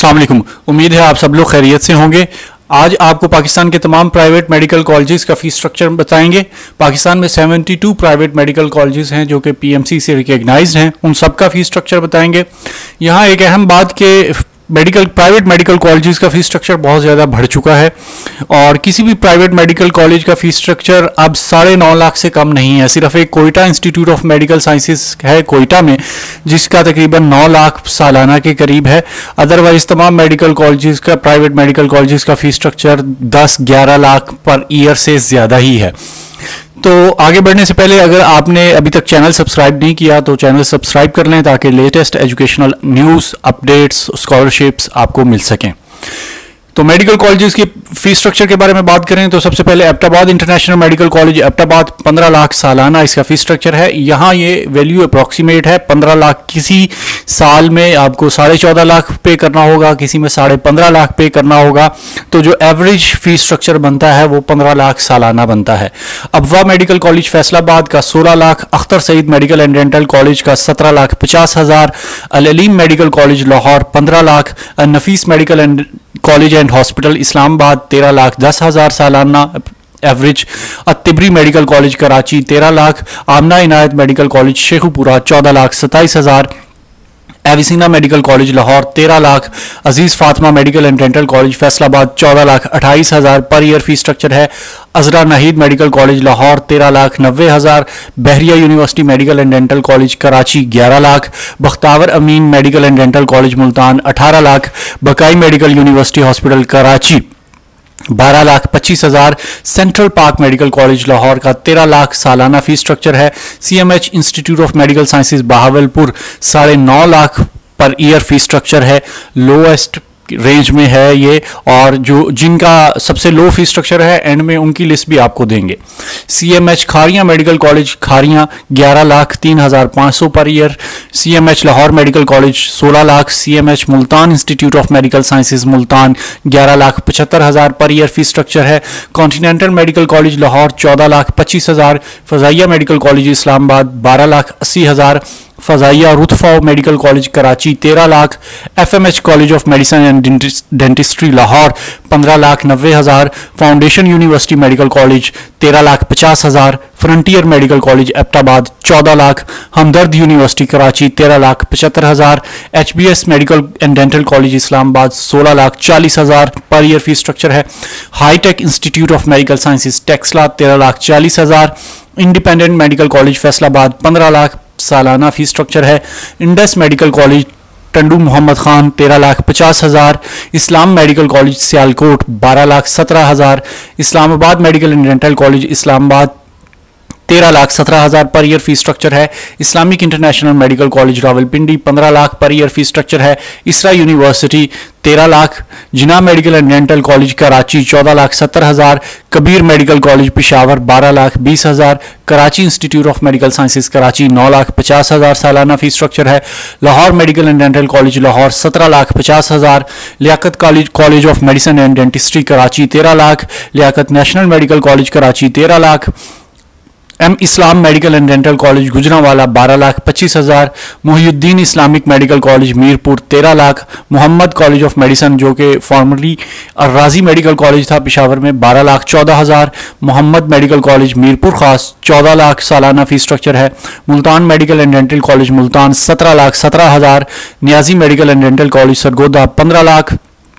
अस्सलाम वालेकुम। उम्मीद है आप सब लोग खैरियत से होंगे। आज आपको पाकिस्तान के तमाम प्राइवेट मेडिकल कॉलेजेस का फीस स्ट्रक्चर बताएंगे। पाकिस्तान में 72 प्राइवेट मेडिकल कॉलेजेस हैं जो कि पीएमसी से रिकग्नाइज्ड हैं, उन सब का फीस स्ट्रक्चर बताएंगे। यहाँ एक अहम बात के प्राइवेट मेडिकल कॉलेजेस का फीस स्ट्रक्चर बहुत ज़्यादा बढ़ चुका है और किसी भी प्राइवेट मेडिकल कॉलेज का फीस स्ट्रक्चर अब 9.5 लाख से कम नहीं है। सिर्फ एक Quetta institute of medical sciences है कोयटा में, जिसका तकरीबन 9 लाख सालाना के करीब है। अदरवाइज तमाम मेडिकल कॉलेजेस का, प्राइवेट मेडिकल कॉलेजेस का fees structure 10-11 lakh per year से ज़्यादा ही है। तो आगे बढ़ने से पहले अगर आपने अभी तक चैनल सब्सक्राइब नहीं किया तो चैनल सब्सक्राइब कर लें ताकि latest educational news, updates, scholarships आपको मिल सकें। तो मेडिकल कॉलेजेस की फीस स्ट्रक्चर के बारे में बात करें तो सबसे पहले Abbottabad international medical college Abbottabad 15 lakh सालाना इसका फीस स्ट्रक्चर है। यहाँ ये वैल्यू अप्रॉक्सीमेट है 15 लाख। किसी साल में आपको 14.5 लाख पे करना होगा, किसी में 15.5 लाख पे करना होगा। तो जो एवरेज फीस स्ट्रक्चर बनता है वो 15 लाख सालाना बनता है। अबवा मेडिकल कॉलेज फैसलाबाद का 16 lakh, Akhtar Saeed medical and dental college का 17,50,000, Al Aleem medical college Lahore 15 lakh, Nafees medical and college and hospital Islamabad 13,10,000 सालाना average, Tibri medical college Karachi 13 lakh, Amna Inayat medical college Sheikhupura 14,27,000, Avicenna medical college Lahore 13 lakh, Aziz Fatima medical and dental college Faisalabad 14,28,000 per year fees structure है। Azra Naheed medical college Lahore 13,90,000, Bahria university medical and dental college Karachi 11 lakh, Bakhtawar Amin medical and dental college Multan 18 lakh, Baqai medical university hospital Karachi 12,25,000, central park medical college Lahore का 13 लाख सालाना fees structure है। CMH institute of medical sciences Bahawalpur 9.5 lakh per year fees structure है। Lowest range में है ये, और जो जिनका सबसे लो फीस स्ट्रक्चर है एंड में उनकी लिस्ट भी आपको देंगे। CMH Kharian medical college Khariyan 11,03,500 per year, CMH Lahore medical college 16 lakh, CMH Multan institute of medical sciences Multan 11,75,000 per year fees structure है। Continental medical college Lahore 14,25,000, Fazaia medical college Islamabad 12,80,000, Fazaia Ruth Pfau medical college Karachi 13 lakh, FMH college of medicine and dentistry Lahore 15,90,000, foundation university medical college 13,50,000, frontier medical college Abbottabad 14 lakh, Hamdard university Karachi 13,75,000, HBS medical and dental college Islamabad 16,40,000 पर year fees structure है। Hitech institute of medical sciences Taxila 13,40,000, independent medical college Faisalabad 15 lakh सालाना fees structure है। Indus medical college Tando Muhammad Khan 13,50,000, Islam medical college Sialkot 12,17,000, Islamabad medical and dental college Islamabad 13,17,000 per year fees structure है। Islamic international medical college Rawalpindi 15 lakh per year fees structure है। Isra university 13 lakh, Jinnah medical and dental college Karachi 14,70,000, Kabir medical college Peshawar 12,20,000, Karachi institute of medical sciences Karachi 9,50,000 सालाना fees structure है। Lahore medical and dental college Lahore 17,50,000, Liaquat college of medicine and dentistry Karachi 13 lakh, Liaquat national medical college Karachi 13 lakh, Islam medical and dental college Gujranwala 12,25,000, Mohiuddin Islamic medical college Mirpur 13 lakh, Muhammad college of medicine जो कि formally राजी medical college था पिशावर में 12,14,000, Mohammad medical college Mirpur खास 14 लाख सालाना fees structure है। Multan medical and dental college Multan 17,17,000, Niazi medical and dental college Sargodha 15 lakh,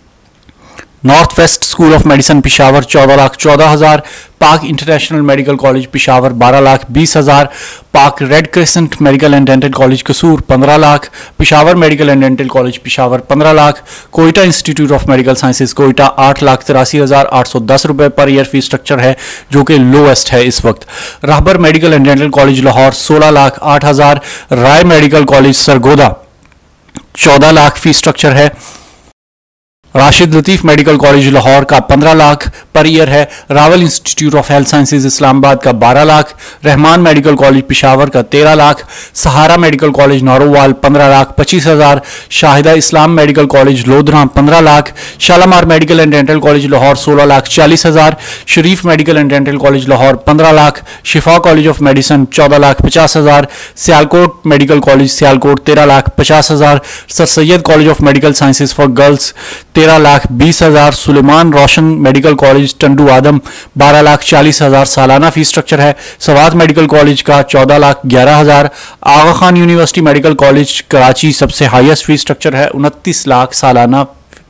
north west school of medicine Peshawar 14,14,000, Pak international medical college Peshawar 12,20,000, Pak red crescent medical and dental college Kasur 15 lakh, Peshawar medical and dental college Peshawar 15 lakh, Quetta institute of medical sciences Quetta 8,83,810 रुपये पर year fees structure है जो कि lowest है इस वक्त। Rahbar medical and dental college Lahore 16,08,000, Rai medical college Sargodha 14 lakh fees structure है। Rashid Latif medical college Lahore का 15 लाख पर ईयर है। Rawal institute of health sciences Islamabad का 12 लाख। रहमान मेडिकल कॉलेज पेशावर का 13 लाख। सहारा मेडिकल कॉलेज नौरोवाल 15 लाख 25 हज़ार। Shahida Islam medical college Lodhran 15 lakh. Shalamar medical and dental college Lahore 16 lakh 40 हज़ार। Sharif medical and dental college Lahore 15 lakh. Shifa college of medicine 14 lakh 50 हज़ार। Sialkot medical college Sialkot 13 lakh 50 हज़ार। Sir Syed college of medical sciences for girls 13 lakh 20 हज़ार। Suleman Roshan medical college Tando Adam 12 lakh 40 हज़ार सालाना fees structure है। सवात मेडिकल कॉलेज का 14 लाख 11 हज़ार। Aga Khan university medical college Karachi सबसे हाईएस्ट फीस स्ट्रक्चर है, 29 लाख सालाना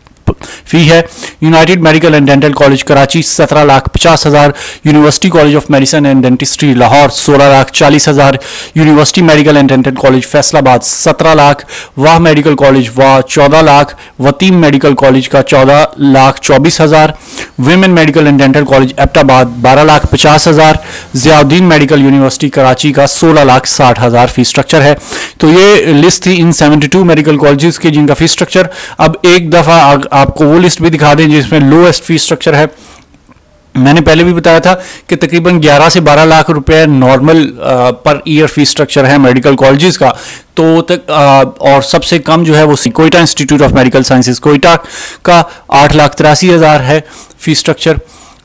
फी है। United medical and dental college Karachi 17 lakh 50 हज़ार। University college of medicine and dentistry Lahore 16 lakh 40 हज़ार। University medical and dental college Faisalabad 17 lakh. Wah medical college वाह 14 लाख। वतीम मेडिकल कॉलेज का 14 लाख 24 हज़ार। Women medical and dental college Abbottabad 12 lakh 50 हज़ार। ज़ियाउद्दीन मेडिकल यूनिवर्सिटी कराची का 16 लाख 60 हज़ार फीस स्ट्रक्चर है। तो ये लिस्ट थी इन 72 मेडिकल कॉलेजेस के जिनका फीस स्ट्रक्चर। अब एक दफ़ा आपको वो लिस्ट भी दिखा दें जिसमें लोएस्ट फीस स्ट्रक्चर है। मैंने पहले भी बताया था कि तकरीबन 11 से 12 लाख रुपए normal per year fees structure है मेडिकल कॉलेजेस का। तो और सबसे कम जो है वो Quetta institute of medical sciences Quetta का 8 लाख 83 हज़ार है फीस स्ट्रक्चर।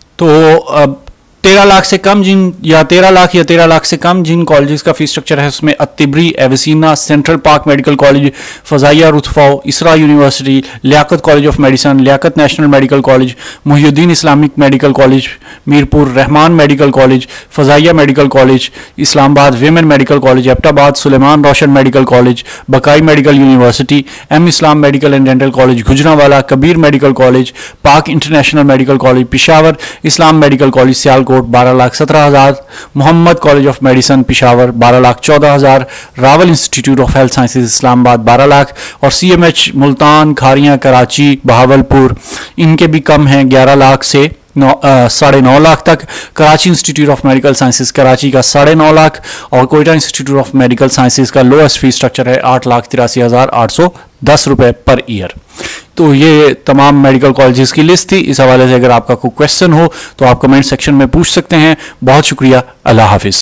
तो 13 लाख से कम या 13 लाख से कम जिन कॉलेजेस का फीस स्ट्रक्चर है उसमें अत्तिबरी, Avicenna, central park medical college, Fazaia Ruth Pfau, Isra university, Liaquat college of medicine, Liaquat national medical college, Mohiuddin Islamic medical college Mirpur, Rehman medical college, Fazaia medical college Islamabad, women medical college Abbottabad, Suleman Roshan medical college, Baqai medical university, M Islam medical and dental college Gujranwala, Kabir medical college, Pak international medical college Peshawar, Islam medical college Sialkot 12 lakh 17 हज़ार। Mohammad college of medicine Peshawar 12 lakh 14 हज़ार। Rawal institute of health sciences Islamabad 12 lakh. और CMH Multan, Khariyan, Karachi, Bahawalpur इनके भी कम हैं 11 लाख से 9.5 लाख तक। Karachi institute of medical sciences Karachi का 9.5 लाख और Quetta institute of medical sciences का लोएस्ट फीस स्ट्रक्चर है 8 लाख 83 हज़ार 810 रुपए पर ईयर। तो ये तमाम मेडिकल कॉलेजेस की लिस्ट थी। इस हवाले से अगर आपका कोई क्वेश्चन हो तो आप कमेंट सेक्शन में पूछ सकते हैं। बहुत शुक्रिया। अल्लाह हाफिज़।